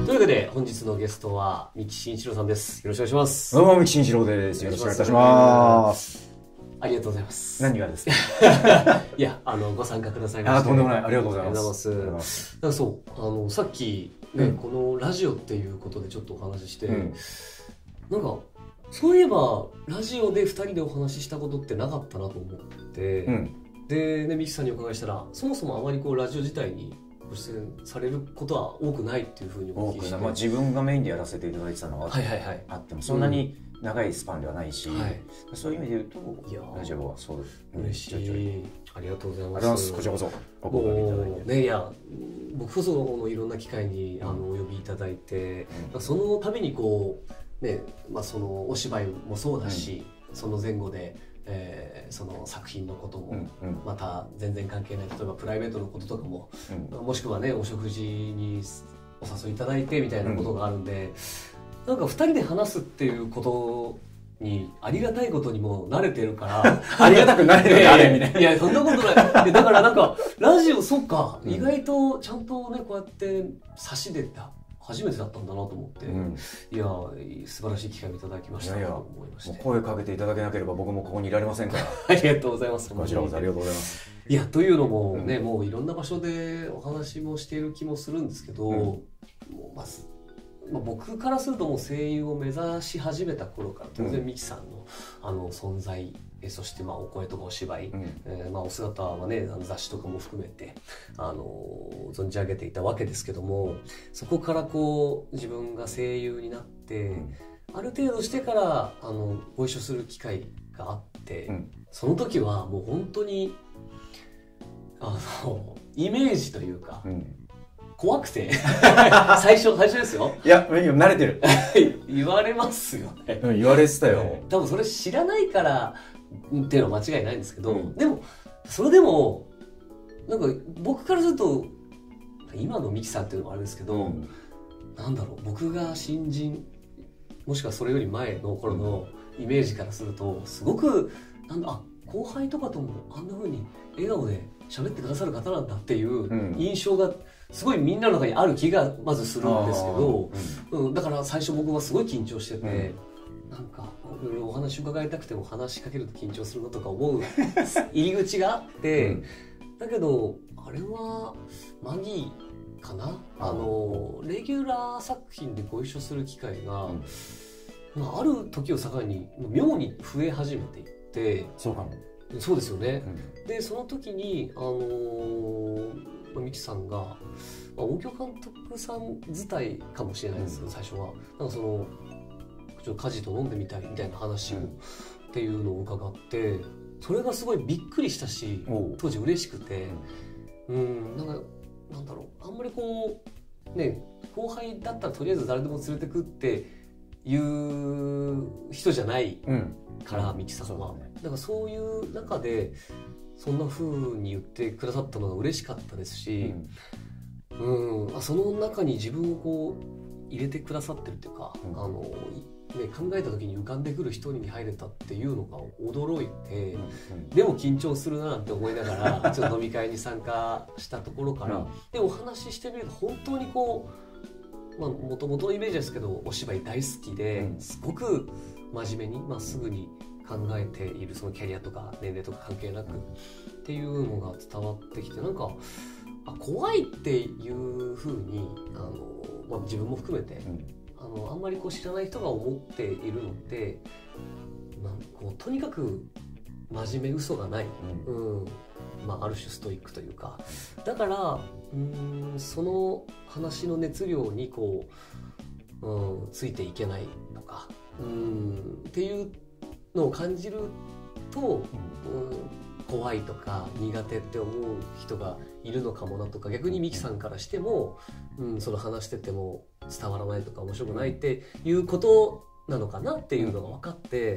というわけで本日のゲストは三木真一郎さんです。よろしくお願いします。 どうも三木真一郎です。よろしくお願いいたします。 ありがとうございます。 何がですか？ いや、ご参加くださいまして。 とんでもない。ありがとうございます。 だからそう、さっきね、このラジオっていうことでちょっとお話しして、なんかそういえばラジオで2人でお話ししたことってなかったなと思って、でね、三木さんにお伺いしたら、そもそもあまりこうラジオ自体にご出演されることは多くないっていうふうにお聞きして、 自分がメインでやらせていただいてたのはあっても、そんなに長いスパンではないし、そういう意味で言うとラジオはそう嬉しい。ありがとうございます。 こちらこそご講義いただいてね。いや、僕こそのいろんな機会にお呼びいただいて、その度にこうね、そのお芝居もそうだし、その前後でその作品のことも、また全然関係ない、例えばプライベートのこととかも、もしくはね、お食事にお誘いいただいてみたいなことがあるんで、なんか2人で話すっていうことにありがたいことにも慣れてるからありがたくないね、あれみたいな。 いや、そんなことない。だからなんかラジオ、そっか、意外とちゃんとね、こうやって差し出た初めてだったんだなと思って、いや、素晴らしい機会をいただきましたと思いまして。 声かけていただけなければ僕もここにいられませんから。 ありがとうございます。 こちらこそありがとうございます。 いや、というのもね、もういろんな場所でお話もしている気もするんですけど、もうまず僕からするともう声優を目指し始めた頃から当然三木さんの存在、そしてお声とかお芝居、お姿はね、雑誌とかも含めて存じ上げていたわけですけども、そこからこう自分が声優になって、ある程度してからご一緒する機会があって、その時はもう本当にイメージというか、怖くて最初ですよ。 いや、慣れてる。 言われますよね。 言われてたよ。 多分それ知らないからっていうのは間違いないんですけど、でもそれでもなんか僕からすると、今のミキさんっていうのもあれですけど、なんだろう、僕が新人もしくはそれより前の頃のイメージからすると、すごく後輩とかともあんな風に笑顔で喋ってくださる方なんだっていう印象がすごいみんなの中にある気がまずするんですけど、だから最初僕はすごい緊張してて、なんかいろいろお話伺いたくても話しかけると緊張するなとか思う入り口があって、だけどあれはマギーかな、レギュラー作品でご一緒する機会が、ある時を境に妙に増え始めていって。 そうかも。 そうですよね。でその時に三木さんが、音響監督さん伝いかもしれないですけど、最初はなんかそのちょっと家事と飲んでみたいみたいな話を、っていうのを伺って、それがすごいびっくりしたし、当時嬉しくて、なんだろう、あんまりこうね、後輩だったらとりあえず誰でも連れてくっていう人じゃないから、三木さんは。だからそういう中でそんな風に言ってくださったのが嬉しかったですし、その中に自分をこう入れてくださってるっていうか、考えた時に浮かんでくる一人に入れたっていうのが驚いて、でも緊張するなって思いながらちょっと飲み会に参加したところから、でお話ししてみると本当にこう、もともとのイメージですけどお芝居大好きで、すごく真面目にまっすぐに考えている、そのキャリアとか年齢とか関係なくっていうのが伝わってきて、なんか怖いっていう風に自分も含めて、あんまりこう知らない人が思っているのって、とにかく真面目、嘘がない、ある種ストイックというか、だからその話の熱量にこう、ついていけないとかっていうのを感じると、怖いとか苦手って思う人がいるのかもなとか、逆にミキさんからしても、その話してても伝わらないとか面白くないっていうことなのかなっていうのが分かって、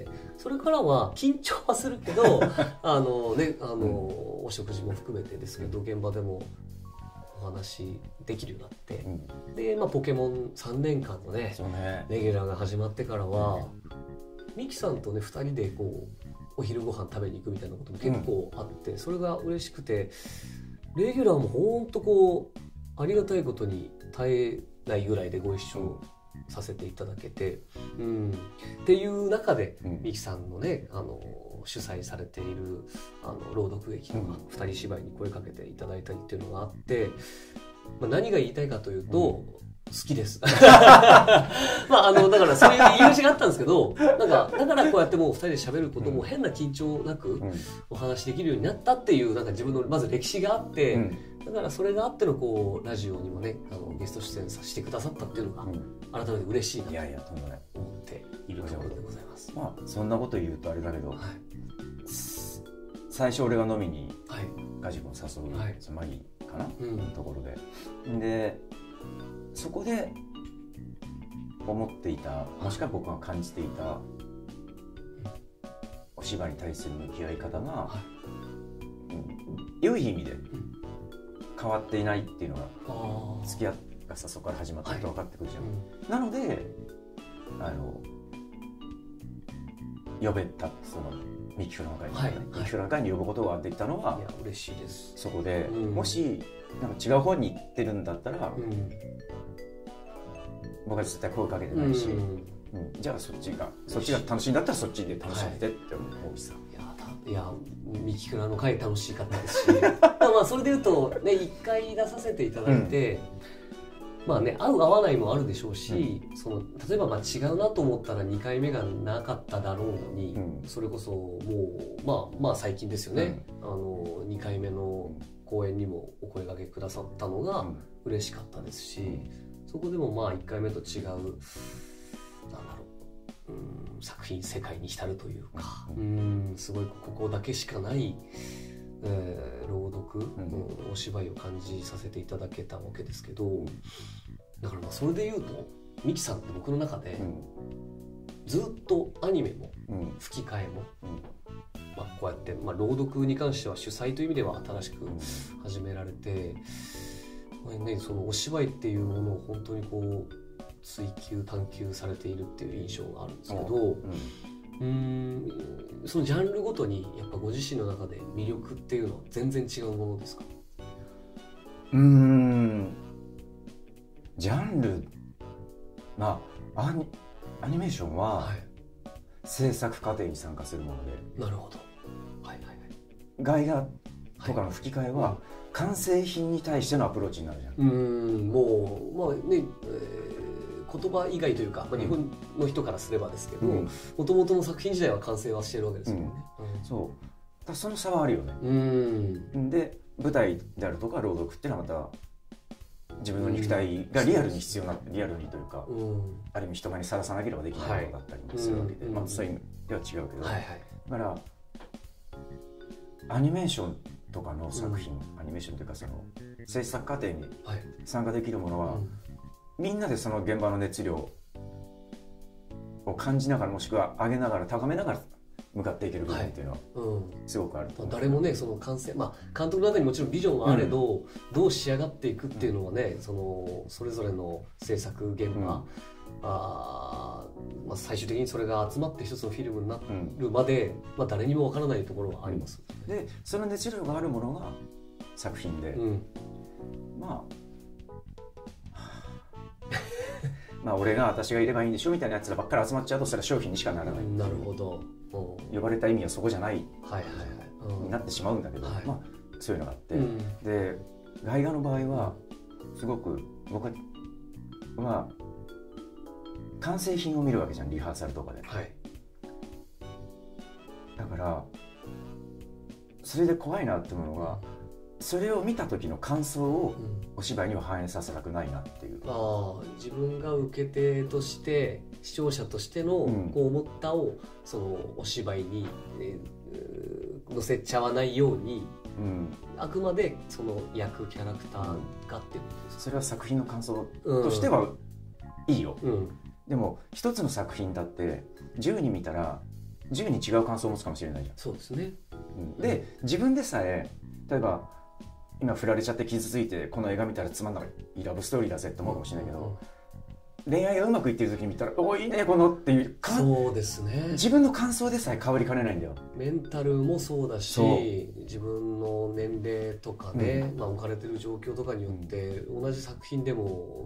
それからは緊張はするけどお食事も含めてですけど、現場でもお話できるようになって、で、ポケモン3年間のねレギュラーが始まってからは、ミキさんとね2人でこうお昼ご飯食べに行くみたいなことも結構あって、それが嬉しくて、レギュラーもほんとこうありがたいことに耐えないぐらいでご一緒させていただけて、っていう中で三木さんのね主催されている朗読劇とか二人芝居に声かけていただいたりっていうのがあって、何が言いたいかというと、好きです。だからそういう入り口があったんですけど、だからこうやってもう二人で喋ることも変な緊張なくお話できるようになったっていう、自分のまず歴史があって、だからそれがあってのこうラジオにもねゲスト出演させてくださったっていうのが改めて嬉しいなと思っているところでございます。 そんなこと言うとあれだけど、最初俺が飲みにガジ君を誘うマギかなのところで、そこで思っていた、もしくは僕が感じていたお芝居に対する向き合い方が、良い意味で変わっていないっていうのが付き合いがそこから始まったと分かってくるじゃん。なので呼べた、そのミキフラの会に、ミキフラの会に呼ぶことができたのは嬉しいです。 そこで、もし違う方に行ってるんだったら、僕は絶対声かけてないし、じゃあそっちが楽しいんだったらそっちで楽しんでって思うしさ。 いやミキフラの会楽しかったですしそれでいうとね1回出させていただいて、合う合わないもあるでしょうし、例えば違うなと思ったら2回目がなかっただろうのに、それこそもう最近ですよね、2回目の公演にもお声掛けくださったのが嬉しかったですし、そこでも1回目と違う作品世界に浸るというか、すごいここだけしかない朗読、お芝居を感じさせていただけたわけですけど、だからそれで言うとミキさんって僕の中でずっとアニメも吹き替えも、こうやって朗読に関しては主催という意味では新しく始められて、そのお芝居っていうものを本当にこう追求探求されているっていう印象があるんですけど、そのジャンルごとにやっぱご自身の中で魅力っていうのは全然違うものですか？ ジャンル、アニメーションは制作過程に参加するもので、 なるほど、 外画とかの吹き替えは完成品に対してのアプローチになるじゃん。 もうね、言葉以外というか、日本の人からすればですけど、もともとの作品自体は完成はしているわけですよね。 そうだ、その差はあるよね。で舞台であるとか朗読っていうのはまた自分の肉体がリアルに必要な、リアルにというか、ある意味人前にさらさなければできないことだったりもするわけで、そういう意味では違うけど、だからアニメーションとかの作品、アニメーションというかその制作過程に参加できるものは、みんなでその現場の熱量を感じながら、もしくは上げながら高めながら向かっていける部分っていうのはすごくあると思う。 誰もねその完成、監督の中にもちろんビジョンはあれど、どう仕上がっていくっていうのはね、それぞれの制作現場、最終的にそれが集まって一つのフィルムになるまで、誰にもわからないところはあります。 でその熱量があるものが作品で、俺が私がいればいいんでしょみたいなやつらばっかり集まっちゃうと、それは商品にしかならない。 なるほど。 呼ばれた意味はそこじゃないになってしまうんだけど、そういうのがあって、で外画の場合はすごく僕は完成品を見るわけじゃん、リハーサルとかで。だからそれで怖いなってものが、それを見た時の感想をお芝居には反映させたくないなっていう。 自分が受け手として視聴者としてのこう思ったをそのお芝居に乗せちゃわないように、あくまでその役キャラクターがっていうことですか？ それは作品の感想としてはいいよ。でも一つの作品だって10人見たら10人違う感想を持つかもしれないじゃん。 そうですね。 で自分でさえ例えば今振られちゃって傷ついてこの映画見たらつまんないラブストーリーだぜって思うかもしれないけど、恋愛がうまくいってる時に見たら「おいいねこの」っていう、 そうですね、 自分の感想でさえ変わりかねないんだよ。 メンタルもそうだし、自分の年齢とかね、置かれてる状況とかによって同じ作品でも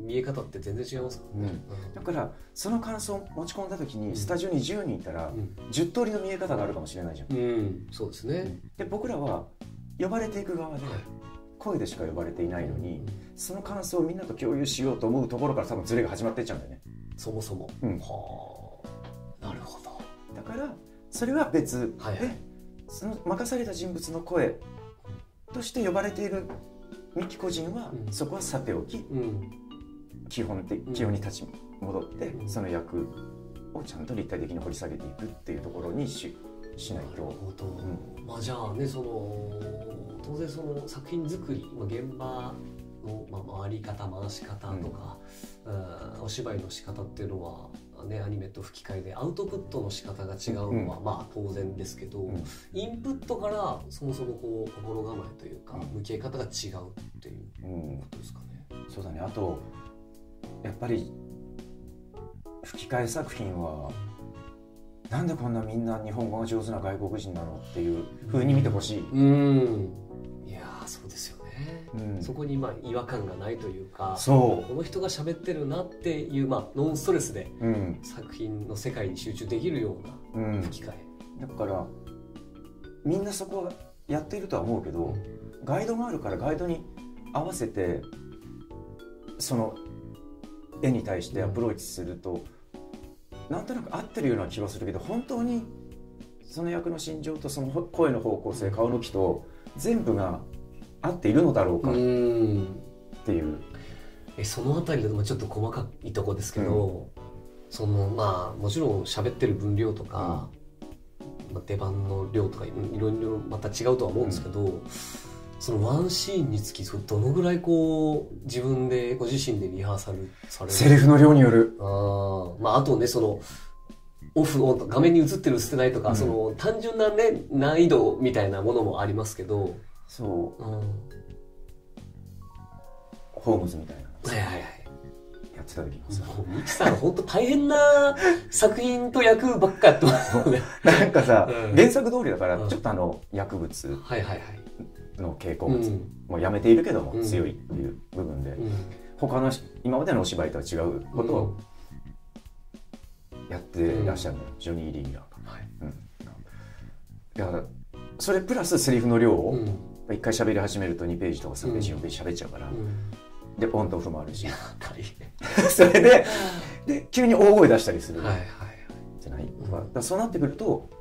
見え方って全然違いますからね、 だからその感想を持ち込んだ時にスタジオに10人いたら10通りの見え方があるかもしれないじゃん、 そうですね、 で僕らは呼ばれていく側で声でしか呼ばれていないのに、その感想をみんなと共有しようと思うところから多分ズレが始まっていっちゃうんだよね、 そもそも、はあ、なるほど。 だからそれは別で、その任された人物の声として呼ばれているミキ個人は、そこはさておき、基本に立ち戻って、その役をちゃんと立体的に掘り下げていくっていうところにしないと。なるほど、 まあ、じゃあね、当然その作品作り、現場の回り方回し方とか、お芝居の仕方っていうのはね、アニメと吹き替えでアウトプットの仕方が違うのはまあ当然ですけど、インプットからそもそもこう心構えというか向き合い方が違うっていうことですかね。 そうだね。あとやっぱり吹き替え作品はなんでこんなみんな日本語が上手な外国人なのっていう風に見てほしい。 いやそうですよね、そこに違和感がないというか、 この人が喋ってるなっていう、ノンストレスで作品の世界に集中できるような吹き替え、 だからみんなそこはやっているとは思うけど、ガイドがあるからガイドに合わせてその絵に対してアプローチすると、なんとなく合ってるような気はするけど、本当にその役の心情とその声の方向性、顔の気と全部が合っているのだろうかっていう。 そのあたりでもちょっと細かいとこですけど、もちろん喋ってる分量とか、出番の量とかいろいろまた違うとは思うんですけど、そのワンシーンにつきどのぐらい自分でご自身でリハーサルされる？ セリフの量による。 あとね、オフを画面に映ってる映ってないとか、単純なね難易度みたいなものもありますけど、 そう、ホームズみたいな、やってた時にさ、 ミキさん本当大変な作品と役ばっかやってますよね。 なんかさ、原作通りだからちょっと薬物の傾向物もうやめているけども強いっていう部分で、他の今までのお芝居とは違うことをやってらっしゃるのよ、ジョニー・リー・ラーが。だからそれプラスセリフの量を一回喋り始めると2ページとか3ページ4ページ喋っちゃうから、でオンとオフもあるし、それで急に大声出したりするじゃない。そうなってくると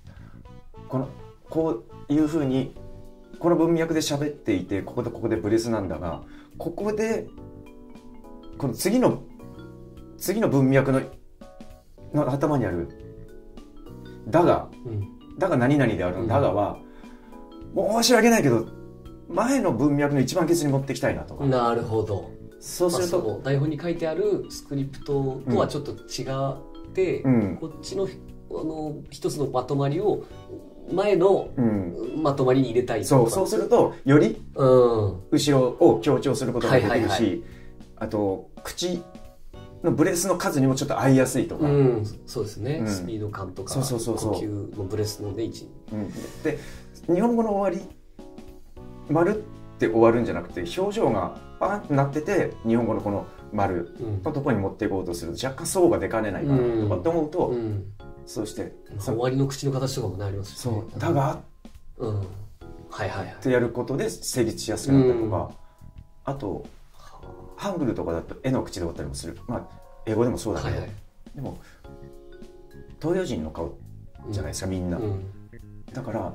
こういうふうにこの文脈で喋っていて、こことここでブレスなんだが、ここでこの次の文脈の頭にあるだが何々であるのだがは、申し訳ないけど前の文脈の一番ケツに持ってきたいなとか。 なるほど。 そうすると、 台本に書いてあるスクリプトとはちょっと違って、こっちの一つのまとまりを前のまとまりに入れたいとか、 そうするとより後ろを強調することができるし、あと口のブレスの数にもちょっと合いやすいとか、 そうですね、スピード感とか呼吸のブレスの位置、 で日本語の終わり丸って終わるんじゃなくて、表情がパーンってなってて日本語のこの丸のところに持っていこうとすると若干層が出かねないかなとかって思うと、そうして終わりの口の形とかもねありますしね。 だがってやることで成立しやすくなったりとか、あとハングルとかだと絵の口で終わったりもする。英語でもそうだけど、でも東洋人の顔じゃないですか、みんな。だから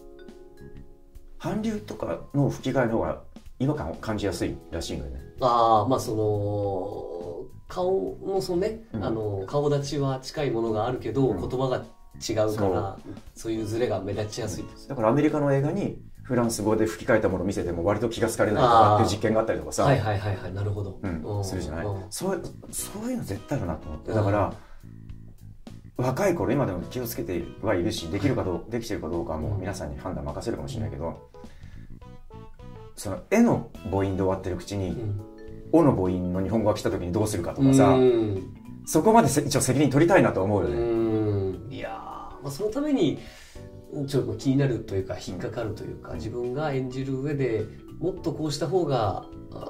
韓流とかの吹き替えの方が違和感を感じやすいらしいのよね。 顔のね、顔立ちは近いものがあるけど、言葉が違うからそういうズレが目立ちやすい。 だからアメリカの映画にフランス語で吹き替えたものを見せても割と気がつかれないとかっていう実験があったりとかさ、 なるほど、 するじゃない。そういうの絶対あるなと思って。だから若い頃、今でも気をつけてはいるし、できてるかどうかはもう皆さんに判断任せるかもしれないけど、その絵の母音で終わってる口におの母音の日本語が来た時にどうするかとかさ、そこまで一応責任取りたいなと思うよね。 いやそのためにちょっと気になるというか引っかかるというか、自分が演じる上でもっとこうした方が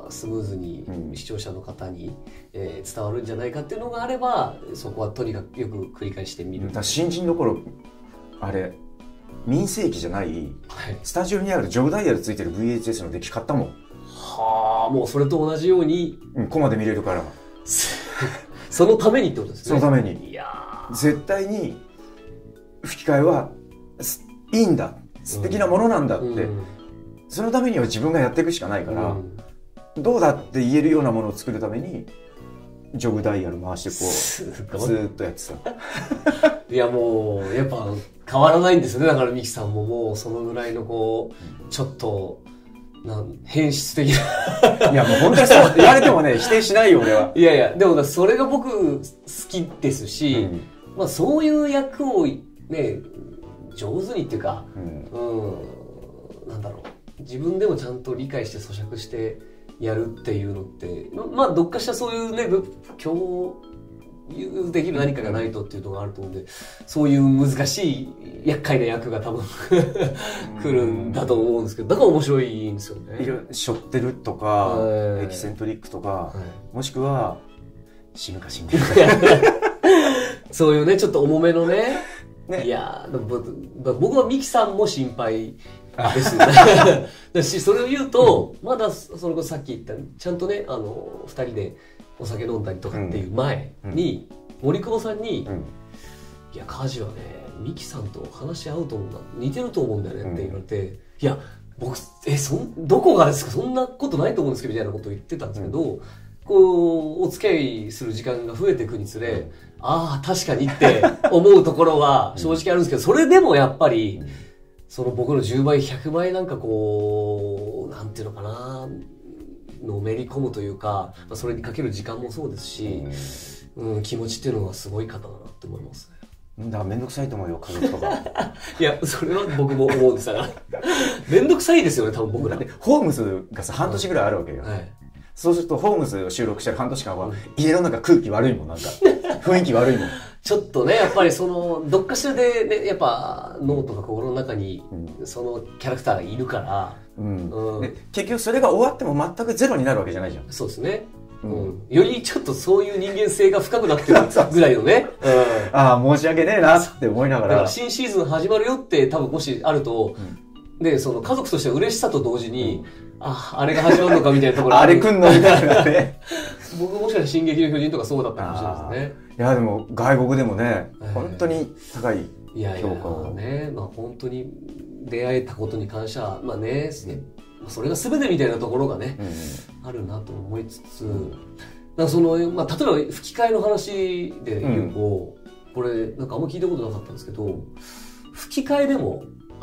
スムーズに視聴者の方に、伝わるんじゃないかっていうのがあれば、そこはとにかくよく繰り返してみる。 新人の頃あれ民生機じゃない、はい、スタジオにあるジョグダイヤルついてる VHS のデッキ買ったもん。 はあ、もうそれと同じように、 コマで見れるからそのためにってことですね。 そのために。いや絶対に吹き替えはいいんだ、素敵なものなんだって、そのためには自分がやっていくしかないから、どうだって言えるようなものを作るためにジョグダイヤル回してこうずーっとやってた。 いやもうやっぱ変わらないんですよね。だからミキさんももうそのぐらいのこうちょっと変質的な。 いやもう本当にそう言われてもね否定しないよ俺は。 いやいやでもそれが僕好きですし、まあそういう役をね上手にっていうか、なんだろう、自分でもちゃんと理解して咀嚼してやるっていうのって、まあどっかしらそういうね共有できる何かがないとっていうのがあると思うんで、そういう難しい厄介な役が多分来るんだと思うんですけど、だから面白いんですよね。 背負ってるとか、エキセントリックとか、もしくは死ぬか死んでるかそういうねちょっと重めのね。いや僕はミキさんも心配ですよね。だしそれを言うと、まだそれこそさっき言ったちゃんとね2人でお酒飲んだりとかっていう前に、森久保さんに、いや梶はねミキさんと話し合うと思うんだ、似てると思うんだよねって言われて、いや僕どこがですか、そんなことないと思うんですけどみたいなことを言ってたんですけど、こうお付き合いする時間が増えていくにつれ、ああ確かにって思うところは正直あるんですけど、それでもやっぱりその僕の10倍100倍なんかこうなんていうのかな、のめり込むというか、それにかける時間もそうですし、気持ちっていうのはすごい方だなって思いますね。 だからめんどくさいと思うよ家族とか。 いやそれは僕も思うんですからめんどくさいですよね多分僕ら。 ホームズがさ半年ぐらいあるわけよ、そうするとホームズを収録してる半年間は家の中空気悪いもん、なんか雰囲気悪いもん。 ちょっとねやっぱりそのどっかしらで、ね、やっぱ脳とか心の中にそのキャラクターがいるから、 で結局それが終わっても全くゼロになるわけじゃないじゃん。 そうですね、よりちょっとそういう人間性が深くなってるぐらいのねああ申し訳ねえなって思いながら、 新シーズン始まるよって多分もしあると、でその家族としては嬉しさと同時に、あれが始まるのかみたいなところあれ来んのみたいなね。 僕もしかしたら進撃の巨人とかそうだったかもしれないですね。 いやでも外国でもね、本当に高い評価をね、まあ本当に出会えたことに感謝、まあね、それが全てみたいなところがね、あるなと思いつつ、なんかそのまあ例えば吹き替えの話で言うと、これなんかあんま聞いたことなかったんですけど、吹き替えでも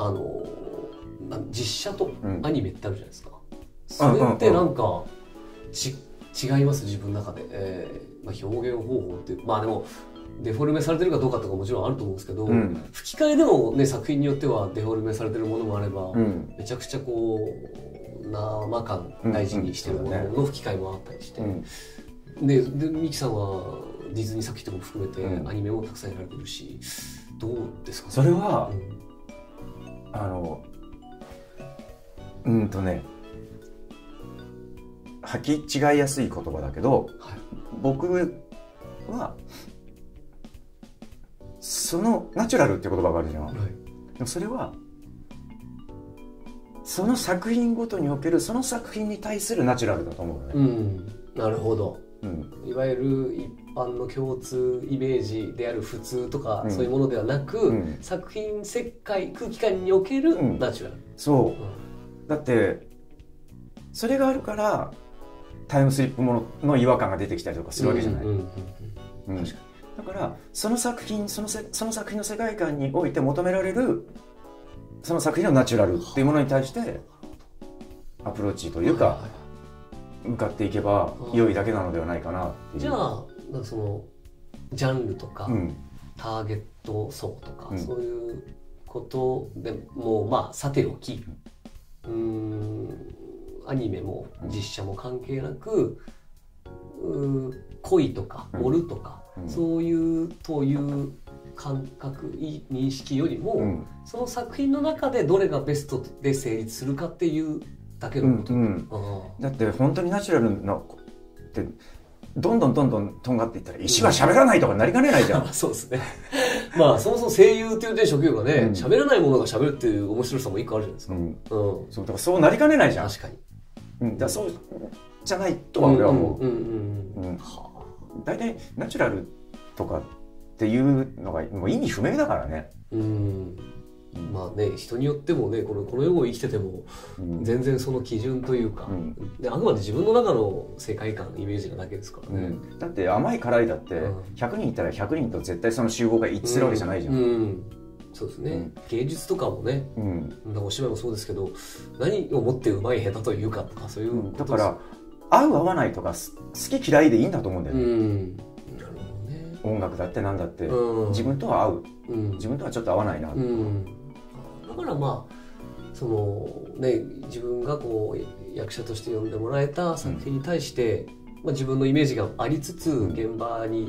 実写とアニメってあるじゃないですか。それってなんか違います自分の中で、まあ、表現方法っていう、まあでもデフォルメされてるかどうかとかもちろんあると思うんですけど、吹き替えでもね作品によってはデフォルメされてるものもあれば、めちゃくちゃこう生感大事にしてるものの吹き替えもあったりして、でミキさんはディズニー作品とかも含めてアニメもたくさんやられてるし、どうですか？ それは、履き違いやすい言葉だけど、僕はそのナチュラルって言葉があるじゃん、でもそれはその作品ごとにおけるその作品に対するナチュラルだと思うよね。 なるほど、いわゆる一般の共通イメージである普通とか、そういうものではなく、作品世界空気感におけるナチュラル、 そう、だってそれがあるからタイムスリップものの違和感が出てきたりとかするわけじゃない。だからその作品その作品の世界観において求められるその作品のナチュラルっていうものに対してアプローチというか向かっていけば良いだけなのではないかなっていう。 じゃあそのジャンルとか、ターゲット層とか、そういうことでもうまあさておき、アニメも実写も関係なく、恋とか盛るとか、そういうという感覚認識よりも、その作品の中でどれがベストで成立するかっていうだけのこと、 だって本当にナチュラルなってどんどんとんがっていったら石は喋らないとかなりかねないじゃん。 そうですね。まあそもそも声優っていう、ね、職業がね、喋らないものが喋るっていう面白さも一個あるじゃないですか。 そうだからそうなりかねないじゃん。 確かに。 だそうじゃないとは俺は思う。大体ナチュラルとかっていうのがもう意味不明だからね。 まあね、人によってもね、この世を生きてても全然その基準というか、あくまで自分の中の世界観イメージなだけですからね。 だって甘い辛いだって100人いたら100人と絶対その集合が一致するわけじゃないじゃん。 そうですね、芸術とかもね、お芝居もそうですけど、何をもってうまい下手というかとか、そういうことだから合う合わないとか好き嫌いでいいんだと思うんだよね。音楽だって何だって自分とは合う、自分とはちょっと合わないな、 だからまあそのね、自分がこう役者として呼んでもらえた作品に対して、まあ、自分のイメージがありつつ現場に行って、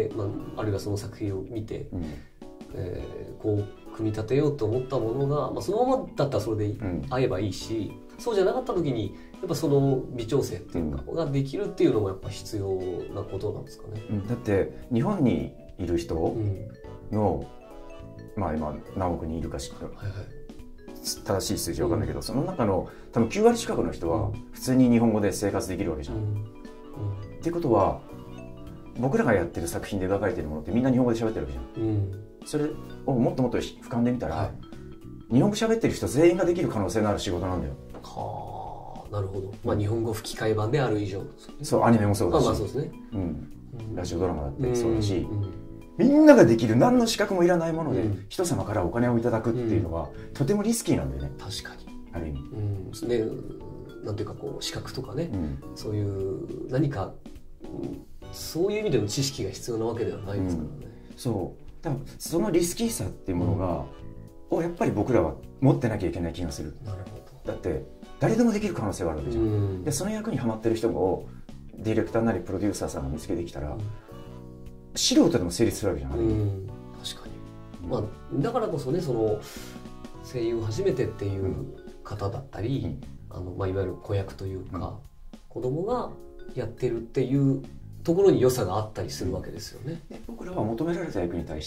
あるいはその作品を見て、こう組み立てようと思ったものが、そのままだったらそれで合えばいいし、そうじゃなかった時にやっぱその微調整っていうかができるっていうのもやっぱ必要なことなんですかね。 だって日本にいる人の、今何億人いるか知ってる、正しい数字は分かんないけど、その中の多分9割近くの人は普通に日本語で生活できるわけじゃん。っていうことは僕らがやってる作品で描かれてるものってみんな日本語で喋ってるわけじゃん。それをもっともっと俯瞰で見たら、日本語喋ってる人全員ができる可能性のある仕事なんだよ。 はあ、なるほど。日本語吹き替え版である以上、 そうアニメもそうだし、 そうですね、 ラジオドラマだってそうだし、みんなができる何の資格もいらないもので、人様からお金をいただくっていうのは、とてもリスキーなんだよね。 確かにある意味、 なんていうかこう資格とかね、そういう何か、そういう意味での知識が必要なわけではないですからね。 そうだからそのリスキーさっていうものが、をやっぱり僕らは持ってなきゃいけない気がする。 なるほど。 だって誰でもできる可能性はあるわけじゃん。でその役にはまってる人をディレクターなりプロデューサーさんが見つけてきたら、素人でも成立するわけじゃん。 確かに。だからこそね、その声優を初めてっていう方だったり、いわゆる子役というか、子供がやってるっていうところに良さがあったりするわけですよね。 で僕らは求められた役に対して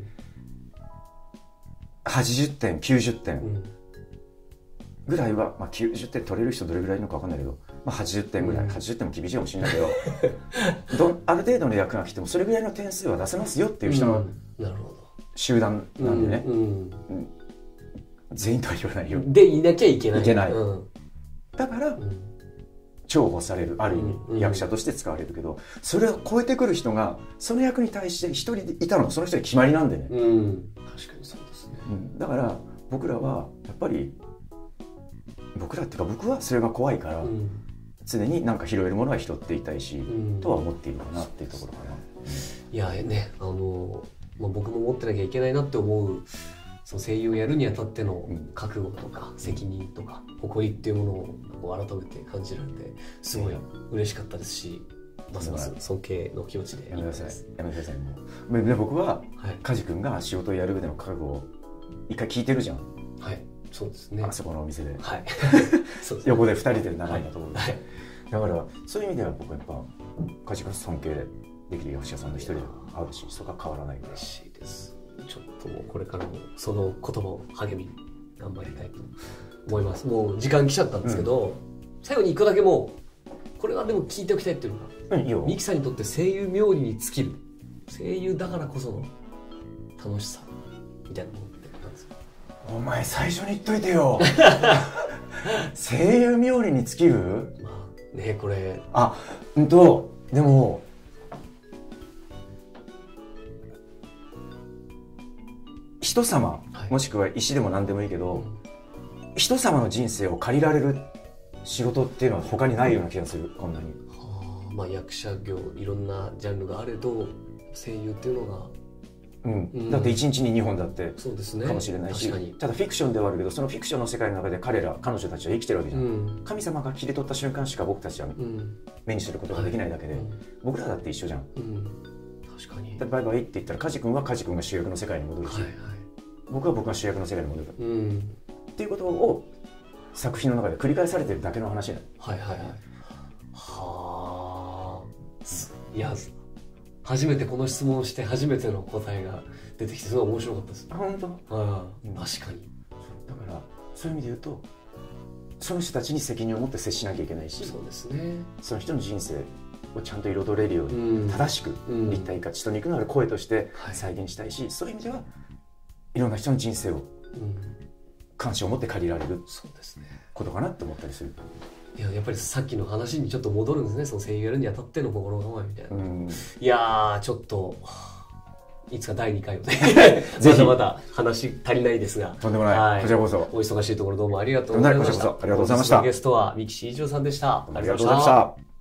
、80点90点ぐらいは、90点取れる人どれぐらいいるのか分かんないけど、80点ぐらい、80点も厳しいかもしれないけどある程度の役が来てもそれぐらいの点数は出せますよっていう人の集団なんでね、全員とは言わないよ。 でいなきゃいけない。 だから重宝される、ある意味役者として使われるけど、それを超えてくる人がその役に対して一人でいたのがその人に決まりなんでね。 確かにそうですね。 だから僕らはやっぱり僕らっていうか僕はそれが怖いから、常に何か拾えるものは拾っていたいし、とは思っているかなっていうところかな。 いやね、僕も持ってなきゃいけないなって思う、その声優をやるにあたっての覚悟とか責任とか誇りっていうものを改めて感じられてすごい嬉しかったですし、ますます尊敬の気持ちでやめてください。やめてください。もうで僕は梶君が仕事をやる上での覚悟を一回聞いてるじゃん。 はい、そうですね。 あそこのお店で、 そうですね、 横で2人で長いんだと思うんで、だからそういう意味では僕はやっぱ梶君尊敬できる役者さんの一人であるし、そこは変わらないから。 嬉しいです。ちょっともうこれからもその言葉を励みに頑張りたいと思います。もう時間来ちゃったんですけど、最後に一個だけもうこれはでも聞いておきたいっていうのが、ミキさんにとって声優冥利に尽きる声優だからこその楽しさみたいなものって何ですか？ お前最初に言っといてよ声優冥利に尽きる？ これでも人様、もしくは石でも何でもいいけど、人様の人生を借りられる仕事っていうのは他にないような気がする。こんなに役者業いろんなジャンルがあれど声優っていうのが、 だって1日に2本だってそうですね、 かもしれないし、ただフィクションではあるけど、そのフィクションの世界の中で彼女たちは生きてるわけじゃん。神様が切り取った瞬間しか僕たちは目にすることができないだけで、僕らだって一緒じゃん。 確かに。 バイバイって言ったら梶君は梶君が主役の世界に戻るし、僕は僕が主役の世界に戻る、っていうことを作品の中で繰り返されてるだけの話だ。 はいはいはい。はあ。いや、初めてこの質問をして初めての答えが出てきてすごい面白かったです。 あ、本当？ 確かに。 だからそういう意味で言うと、その人たちに責任を持って接しなきゃいけないし、 そうですね。 その人の人生をちゃんと彩れるように正しく立体化、血と肉のある声として再現したいし、そういう意味ではいろんな人の人生を関心を持って借りられることかなって思ったりする。 いや、やっぱりさっきの話にちょっと戻るんですね。その声優やるにあたっての心構えみたいな。いやー、ちょっといつか第2回をねまだまだ話足りないですが、 とんでもない、はい、こちらこそお忙しいところどうもありがとうございました。 ありがとうございました。 ゲストは三木慎一郎さんでした。 ありがとうございました。